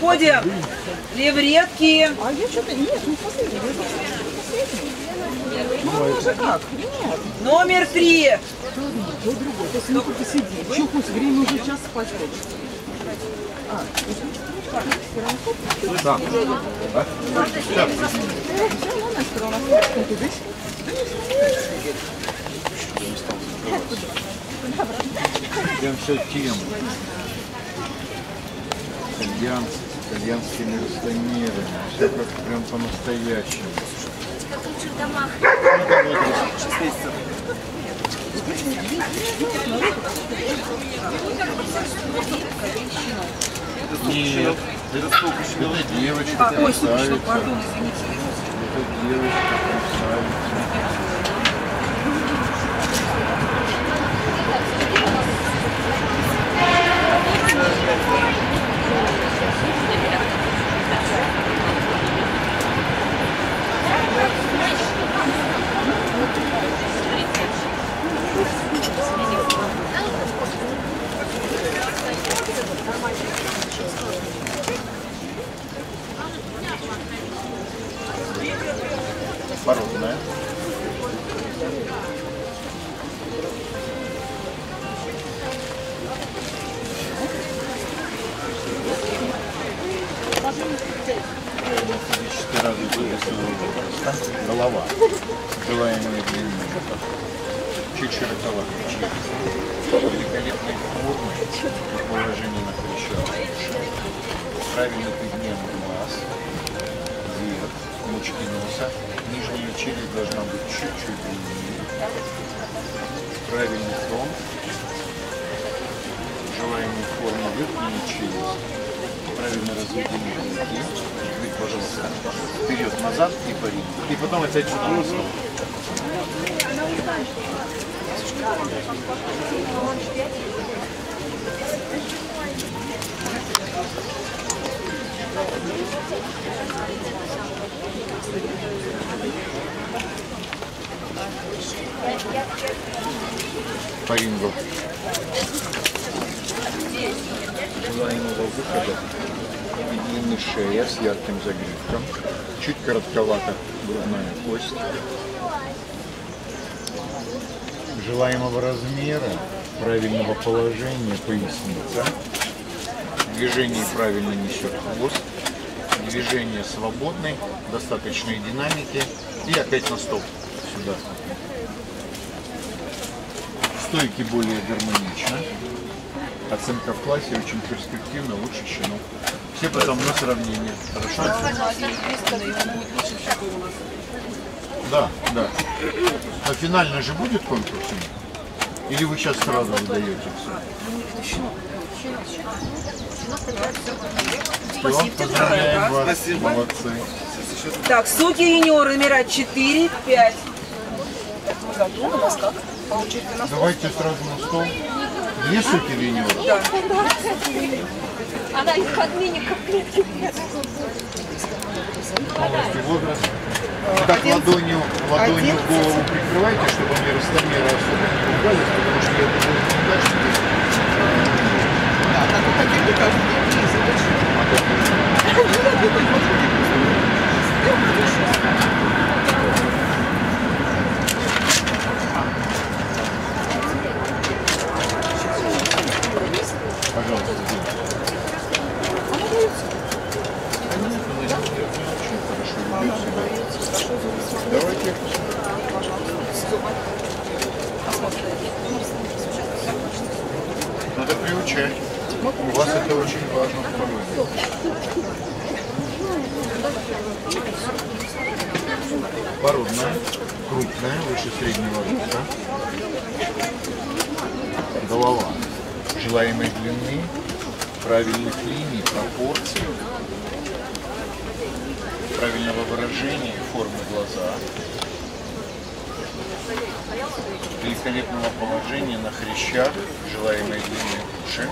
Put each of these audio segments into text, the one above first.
Входим. Левретки. А я что-то... Нет, не последний. Ну, уже как? Нет. Номер 3. То другой. То есть ну посиди. Еще хоть время уже час спать хочется. Да. Прям все тему. Итальянцы, итальянскими растамерами. Все как прям по-настоящему. Как лучше в домах. 6 месяцев. Нет, это девочка. Ой, слушай, пардон, извините. Это девочка, красавица. Породная. Голова. Желаемая длина. Чуть широковатая. Великолепной формы и положение на хрящах. Правильный подъем глаз. Вверх. Мочки носа. Нижняя челюсть должна быть чуть-чуть длиннее. Правильный тон. Желаемая форма верхней челюсти. Правильно разведение руки. Чуть, пожалуйста, вперед-назад и парень. И потом опять сюда на стол. По рингу. Желаемого выхода и длинная шея с ярким загривком, чуть коротковата грудная кость, желаемого размера, правильного положения поясница, движение правильно несет хвост, движение свободное, достаточной динамики и опять на стол сюда. Стойки более гармонично. Оценка в классе очень перспективно, лучше щенок. Все потом на сравнение. Хорошо? Да, да. А финально же будет конкурс? Или вы сейчас сразу выдаете все? Спасибо, поздравляем вас. Спасибо. Молодцы. Так, суки юниор номера 4, 5. Давайте сразу на стол. Две суки юниор? Да. Она их подменников клетки нет. Полностью возраст. Так, ладонью голову прикрывайте, чтобы они растомеры особо не ругались, потому что я думаю, что дальше здесь. Да, так вот такие мне кажется, Пожалуйста. Давайте. Надо приучать. У вас это очень важно в породе. Породная, крупная, выше среднего роста. Голова желаемой длины, правильных линий, пропорций, правильного выражения и формы глаза, великолепного положения на хрящах, желаемой длины уши.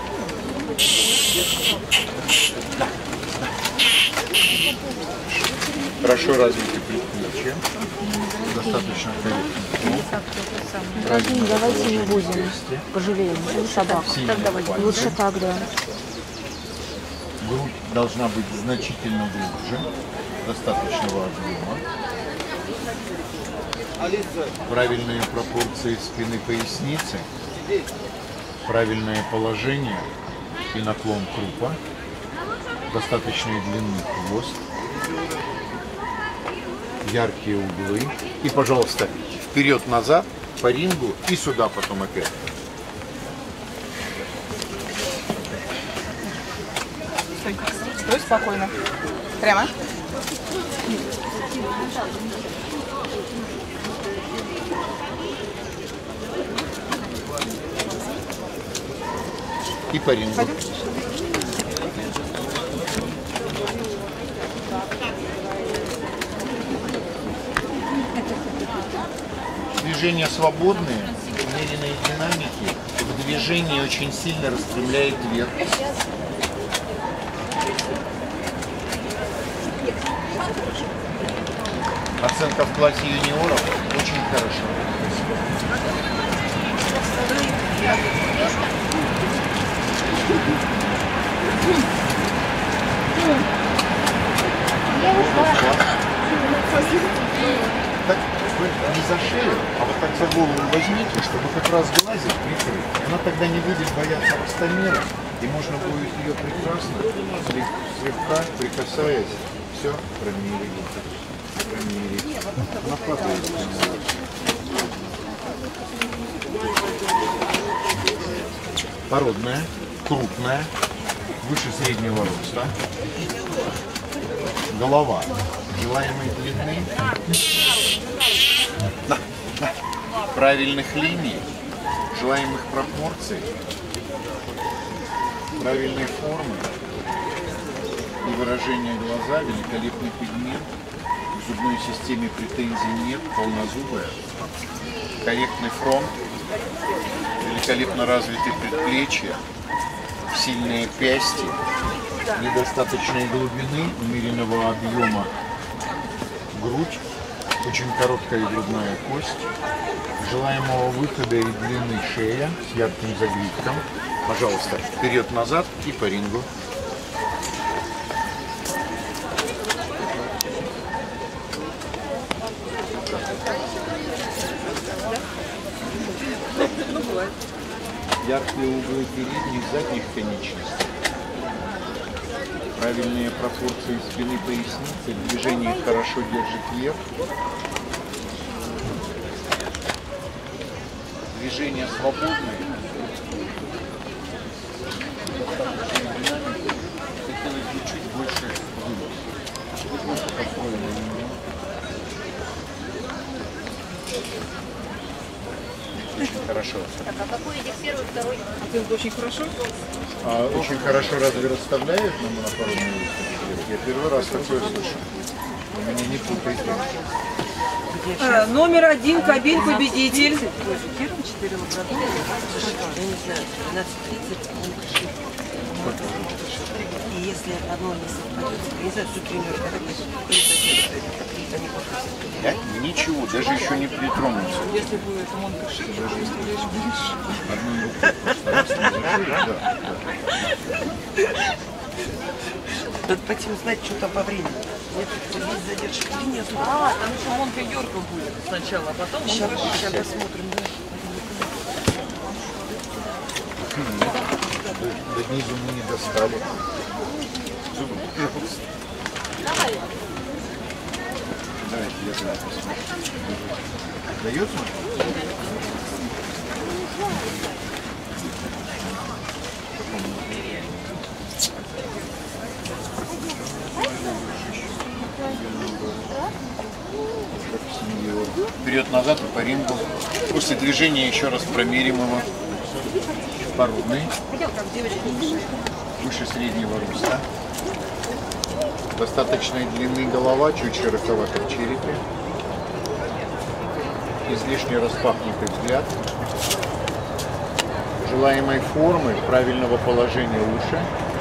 Хорошо развиты предплечья, достаточно корректно. Давайте не будем пожалеем собак. Синяя пальцы. Лучше так, да. Грудь должна быть значительно глубже, достаточного объема. Правильные пропорции спины поясницы, правильное положение и наклон крупа, достаточной длины хвост, яркие углы. И, пожалуйста, вперед-назад по рингу и сюда потом опять. Стой спокойно. Прямо. И по рингу. Движения свободные, умеренные динамики. В движении очень сильно распрямляет вверх. Оценка в классе юниоров очень хорошо. Так вы не за шею, а вот так за голову возьмите, чтобы как раз глазик прикрыть. Она тогда не будет бояться ростомера, и можно будет ее прекрасно, слегка прикасаясь, все промерить. Она падает. Породная, крупная, выше среднего роста. Голова желаемой длины, правильных линий, желаемых пропорций, правильной формы и выражения глаза, великолепный пигмент, в зубной системе претензий нет, полнозубая, корректный фронт, великолепно развитые предплечья, сильные пясти, недостаточной глубины, умеренного объема грудь, очень короткая грудная кость, желаемого выхода и длины шея с ярким загривком. Пожалуйста, вперед-назад и по рингу. Яркие углы передних, задних конечностей. Правильные пропорции спины поясницы, движение хорошо держит вверх. Движения свободные. Хотелось бы чуть больше вынос. Очень хорошо. Так, а какой из них первый, второй? Это очень хорошо. Очень хорошо разве расставляют на монопародной выставке? Я первый раз такое слышу. Вы меня не путайте. Номер 1, Кабель, победитель. Первый 4 лаборатории. Я не знаю, 12:30 он кашит. И если одно не совпадет, я не знаю, что тренер, они попросят. Я ничего, даже еще не притронулся. Если будет Монка Ши, то представляешь, будешь. Одной рукой постараться, да. Надо пойти узнать, что там по времени. Нет, есть задержка или нет. А, там еще Монка Йорка будет сначала, а потом Сейчас Монка Ши. посмотрим, да. До низу мы не достали. Зубы, пожалуйста. Давайте я туда посмотрю. Дается? Вперед-назад и по рингу. После движения еще раз промерим его. Породный. Выше среднего роста. Достаточной длины голова, чуть широковата в черепе. Излишне распахнутый взгляд. Желаемой формы, правильного положения уши.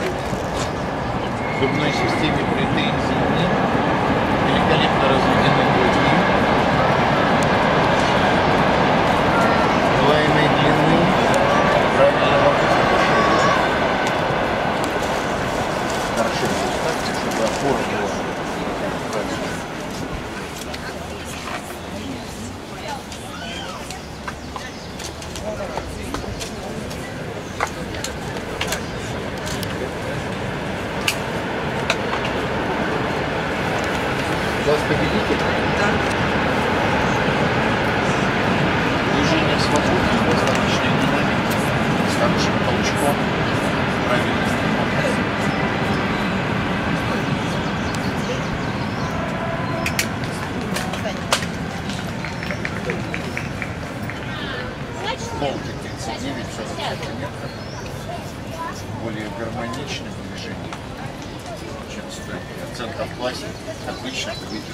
В зубной системе претензий нет. Великолепно разведены груди. Желаемой длины, правильного выхода шеи. Хорошо. Формула. У вас победитель? Да. Движение свободное, достаточно динамики, с хорошим толчком, правильно. Молки 39 сантиметров. Более гармоничным движением, чем стойки. Оценка в классе отлично выйдет.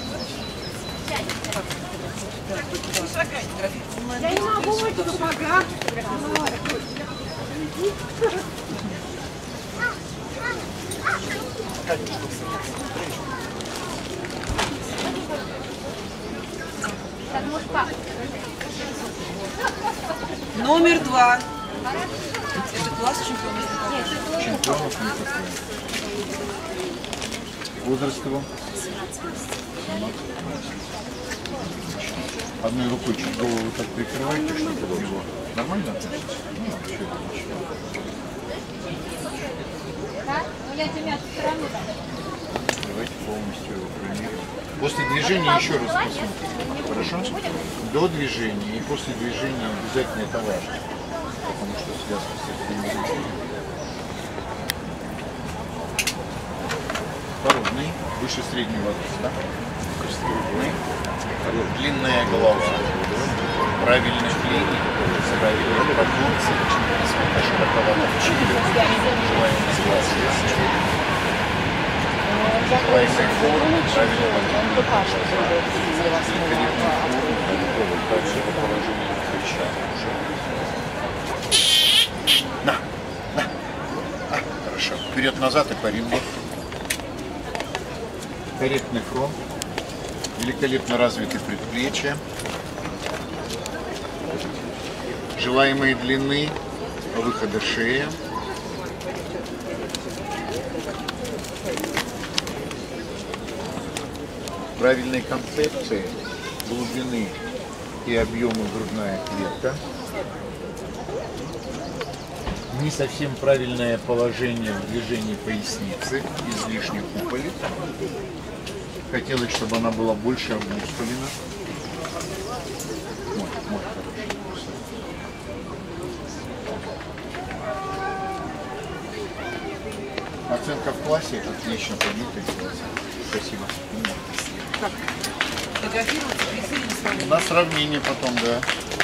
Я не могу выйти в сапогах. Так, может, как? Номер 2. Это класс чемпионов. Чемпионов никакой. Возраст его? 17. Одной рукой чуть голову так прикрываете, чтобы у него нормально относится? Ну, вообще ничего. Да? Ну, я тебя со стороны так. Давайте полностью его промерим. После движения еще раз посмотрим. Хорошо? До движения и после движения обязательно это важно. Потому что связка с этим движением. Породный, выше среднего роста. Крупный. Длинная голова. Правильный клиник. Правильная пропорция. Несколько широковато в челюсть. Желаем согласия. Правильный форм, правильный также по положению плеча. На. Хорошо. Вперед-назад и по рингу. Корректный фронт. Великолепно развиты предплечья. Желаемые длины выхода шеи. Правильной концепции глубины и объема грудная клетка. Не совсем правильное положение в движении поясницы, излишне куполи. Хотелось, чтобы она была больше обмускулена. Вот, хороший. Оценка в классе отлично поднятая. Спасибо. Как? Фотографироваться, присоединиться с вами. На сравнение потом, да.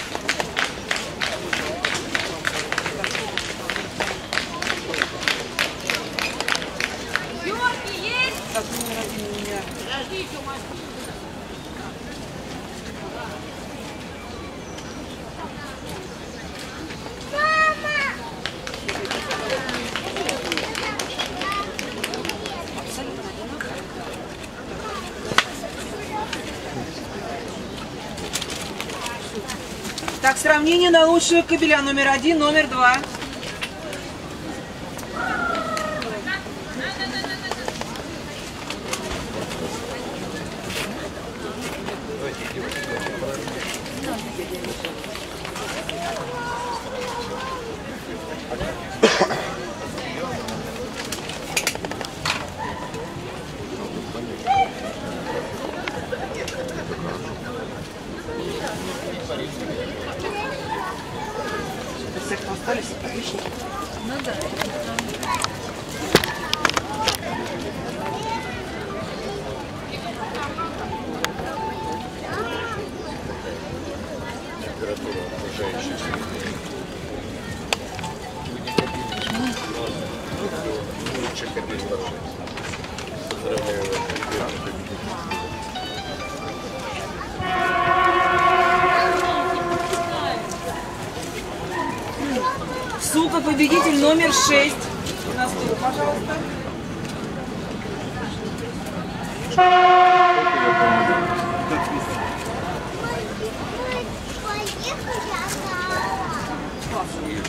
Так, номер 1 у меня. Так, сравнение на лучшего кобеля номер 1, номер 2. Все, кто остались, отлично. Ну да. Температура окружающей среды. Лучше кабель ложить. Поздравляю вас, ребята. Сука, победитель номер 6. На стул, пожалуйста.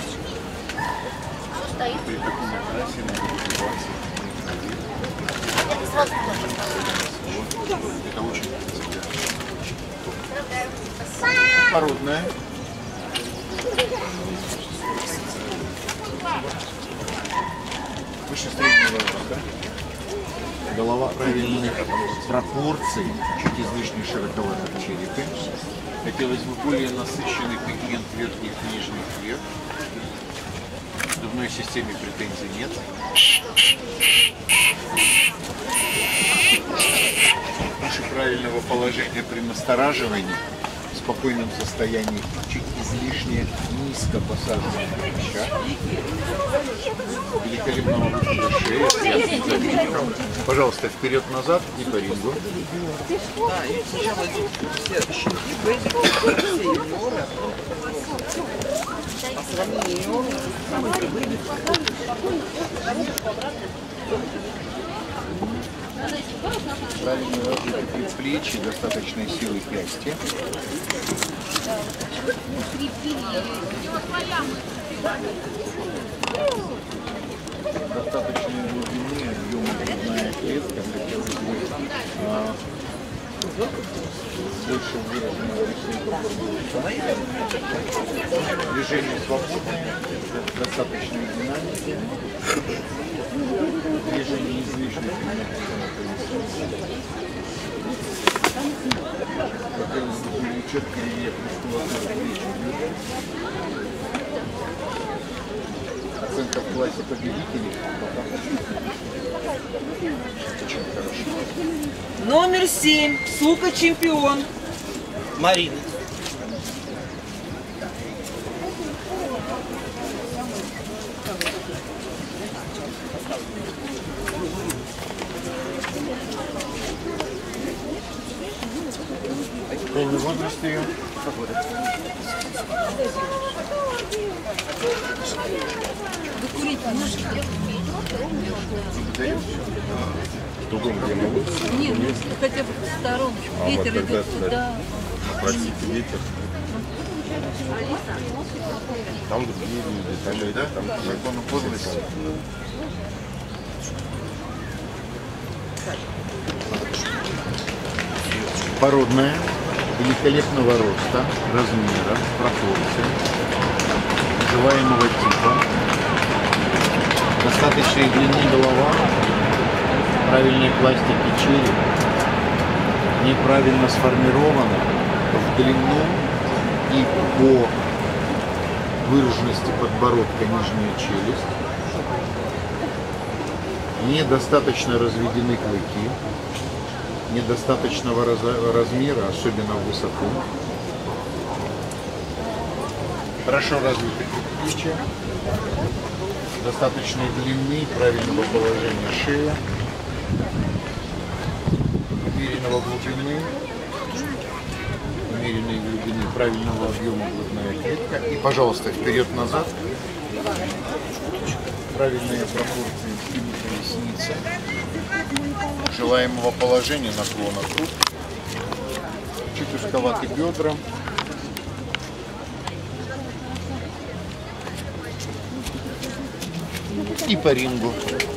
Стоит. При таком окрасе надо добиваться. Это очень породная. Выше среднего роста. Голова правильной пропорции, чуть излишне широковата в черепе. Хотелось бы более насыщенный пигмент верхних и нижних век. В зубной системе претензий нет. Выше правильного положения при настораживании, в спокойном состоянии, чуть излишне низко посаженная плеча. Великолепного выхода шеи. Пожалуйста, вперед-назад и по рингу. Да, и сначала идут все щенки, бэбики, все юниоры. А сравнение юниоров, самые бэбики. Правильно развиты предплечья, достаточной силы кисти. Достаточной глубины, объема грудная клетка, хотелось бы больше выраженного движение свободное, достаточной динамики, движение излишне хотелось бы более четкий рельеф мускулатуры плеч. Оценка в классе победителей. Очень хорошо. Номер 7. Сука чемпион. Марина. Полный возраст ее. Благодарю. Другом где могу? Нет, ну хотя бы в сторонку. А Ветер вот когда идет туда. Простите, ветер. Там другие люди, там, Да? там По закону подлости. Породная, великолепного роста, размера, пропорций, желаемого типа, достаточной длины голова, правильной пластики череп, неправильно сформирована в длину и по выраженности подбородка нижняя челюсть, недостаточно разведены клыки, недостаточного размера, особенно в высоту. Хорошо развиты предплечья, достаточной длины, правильного положения шеи, умеренного глубины, умеренной глубины, правильного объема грудная клетка. И, пожалуйста, вперед-назад. Правильные пропорции спины поясницы. Желаемого положения наклона круг. Чуть узковаты бедра. И по рингу.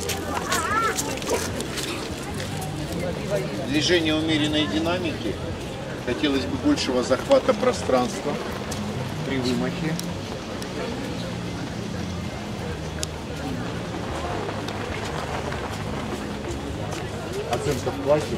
Движение умеренной динамики. Хотелось бы большего захвата пространства при вымахе. Оценка в классе.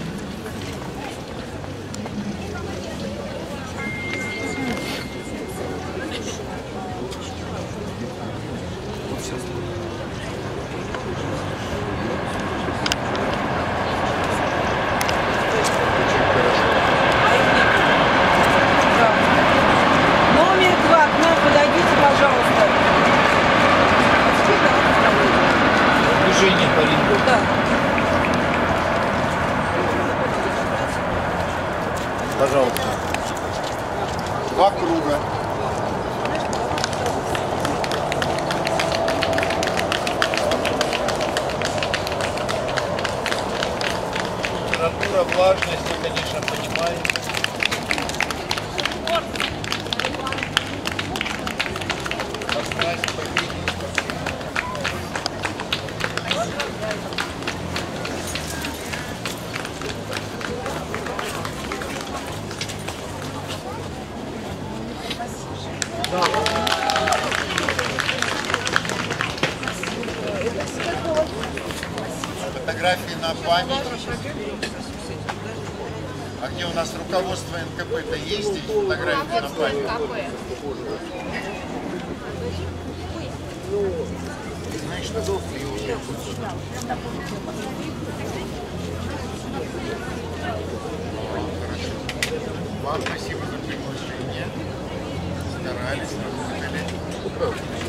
Номер 2. К нам подойдите, пожалуйста. Движение по рингу. Да. Пожалуйста. 2 круга. Температура, влажность, мы, конечно, понимаем. вами. А где у нас руководство НКП-то есть? Здесь фотографии на память. Знаешь, что долго и уже. Вам спасибо за приглашение. Старались, работали.